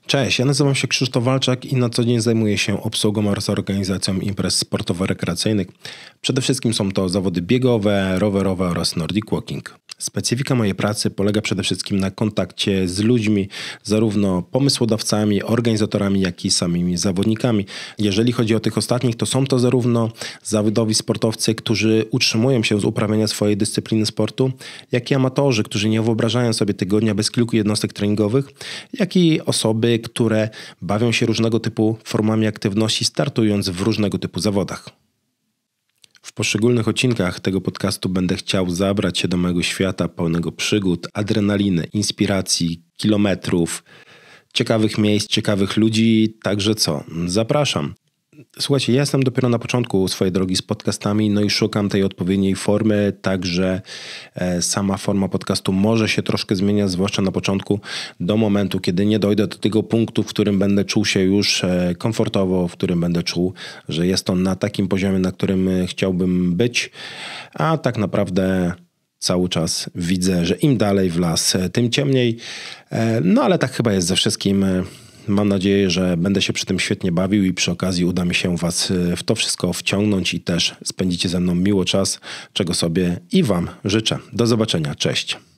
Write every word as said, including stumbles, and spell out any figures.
Cześć, ja nazywam się Krzysztof Walczak i na co dzień zajmuję się obsługą oraz organizacją imprez sportowo-rekreacyjnych. Przede wszystkim są to zawody biegowe, rowerowe oraz Nordic Walking. Specyfika mojej pracy polega przede wszystkim na kontakcie z ludźmi, zarówno pomysłodawcami, organizatorami, jak i samymi zawodnikami. Jeżeli chodzi o tych ostatnich, to są to zarówno zawodowi sportowcy, którzy utrzymują się z uprawiania swojej dyscypliny sportu, jak i amatorzy, którzy nie wyobrażają sobie tygodnia bez kilku jednostek treningowych, jak i osoby, które bawią się różnego typu formami aktywności, startując w różnego typu zawodach. W poszczególnych odcinkach tego podcastu będę chciał zabrać się do mojego świata pełnego przygód, adrenaliny, inspiracji, kilometrów, ciekawych miejsc, ciekawych ludzi, także co? Zapraszam. Słuchajcie, ja jestem dopiero na początku swojej drogi z podcastami, no i szukam tej odpowiedniej formy, także sama forma podcastu może się troszkę zmieniać, zwłaszcza na początku, do momentu, kiedy nie dojdę do tego punktu, w którym będę czuł się już komfortowo, w którym będę czuł, że jest to na takim poziomie, na którym chciałbym być, a tak naprawdę cały czas widzę, że im dalej w las, tym ciemniej, no ale tak chyba jest ze wszystkim. Mam nadzieję, że będę się przy tym świetnie bawił i przy okazji uda mi się Was w to wszystko wciągnąć i też spędzicie ze mną miło czas, czego sobie i Wam życzę. Do zobaczenia. Cześć.